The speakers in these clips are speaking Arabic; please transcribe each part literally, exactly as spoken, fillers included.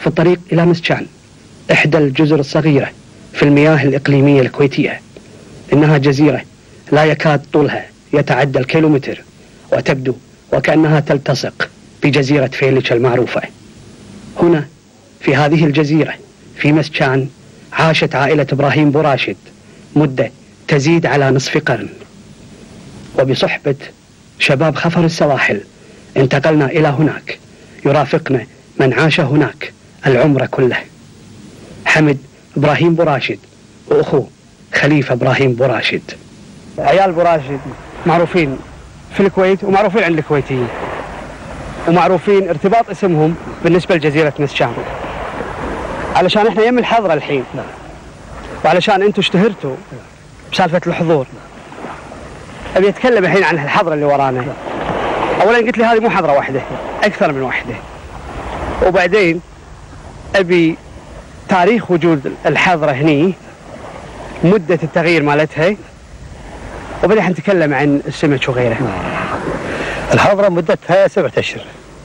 في الطريق إلى مسجان، إحدى الجزر الصغيرة في المياه الإقليمية الكويتية. إنها جزيرة لا يكاد طولها يتعدى الكيلومتر، وتبدو وكأنها تلتصق بجزيرة فيليتش المعروفة. هنا في هذه الجزيرة في مسجان عاشت عائلة إبراهيم بوراشد مدة تزيد على نصف قرن، وبصحبة شباب خفر السواحل انتقلنا إلى هناك. يرافقنا من عاش هناك العمر كله، حمد إبراهيم بوراشد وأخوه خليفة إبراهيم بوراشد. عيال بوراشد معروفين في الكويت ومعروفين عند الكويتيين، ومعروفين ارتباط اسمهم بالنسبة لجزيرة مسجان، علشان احنا يم الحضرة الحين، وعلشان انتم اشتهرتوا بسالفة الحضور. ابي اتكلم الحين عن الحضرة اللي ورانا. اولا قلت لي هذه مو حضرة واحدة، اكثر من واحدة. وبعدين ابي تاريخ وجود الحضرة هني، مدة التغيير مالتها، وبعدين حنتكلم عن السمك وغيره. الحضرة مدتها سبعة اشهر.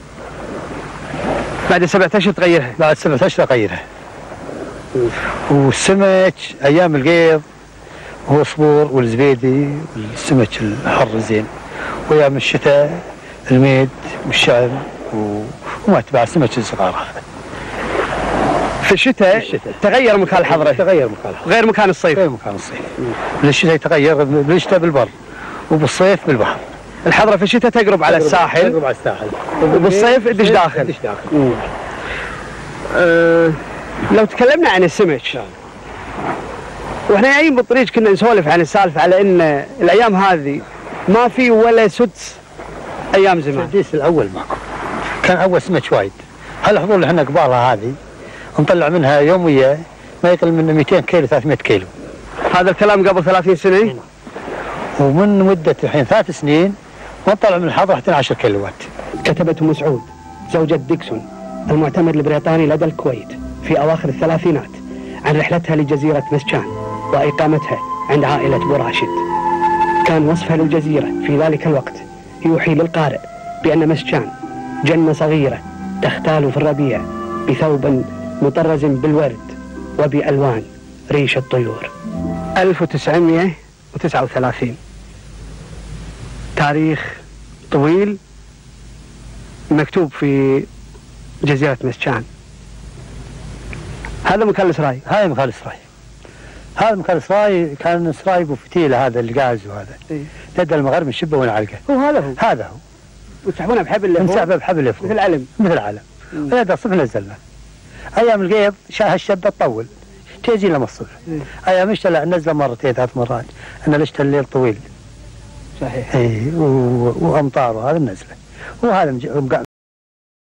بعد سبعة اشهر تغيرها؟ بعد سبعة اشهر اغيرها. والسمك ايام القيض هو صبور والزبيدي والسمك الحر زين، وايام الشتاء الميد والشعب وما تبع السمك الصغار. هذا في الشتاء, الشتاء تغير مكان الحضرة؟ تغير مكان الحضرة، غير مكان الصيف؟ غير مكان الصيف. بالشتاء يتغير، بالشتاء بالبر وبالصيف بالبحر. الحضرة في الشتاء تقرب على الساحل، تقرب على الساحل، وبالصيف تدش داخل. تدش داخل. أه لو تكلمنا عن السمك، واحنا جايين بالطريق كنا نسولف عن السالفه على ان الايام هذه ما في ولا سدس ايام زمان. السدس الاول ماكو، كان اول سمك وايد. هالحضور اللي احنا قبالها هذه نطلع منها يوميا ما يقل من مئتين كيلو ثلاثمئة كيلو. هذا الكلام قبل ثلاثين سنه؟ ومن مده الحين ثلاث سنين ونطلع من الحضره اثني عشر كيلوات. كتبت أم سعود زوجة ديكسون المعتمر البريطاني لدى الكويت في اواخر الثلاثينات عن رحلتها لجزيره مسجان واقامتها عند عائله بوراشد. كان وصفها للجزيره في ذلك الوقت يوحي للقارئ بان مسجان جنه صغيره تختال في الربيع بثوب مطرز بالورد وبالوان ريش الطيور. ألف وتسعمئة وتسعة وثلاثين، تاريخ طويل مكتوب في جزيرة مسجان. هذا مكان السراي؟ هذا مكان السراي. هذا مكان السراي كان سراي ابو فتيله، هذا الغاز وهذا. إيه؟ لدى المغرب نشبه ونعلقه. هو هذا هو؟ هذا هو. وتسحبونه بحبل لفوق؟ نسحبه بحبل لفوق. مثل علم؟ مثل علم. هذا الصبح نزلنا. ايام القيض شاه الشده تطول تجي لما الصبح. إيه؟ ايام الشتاء نزله مرتين ثلاث مرات، ان الشتاء الليل طويل. صحيح. اي وامطار وهذا النزله. وهذا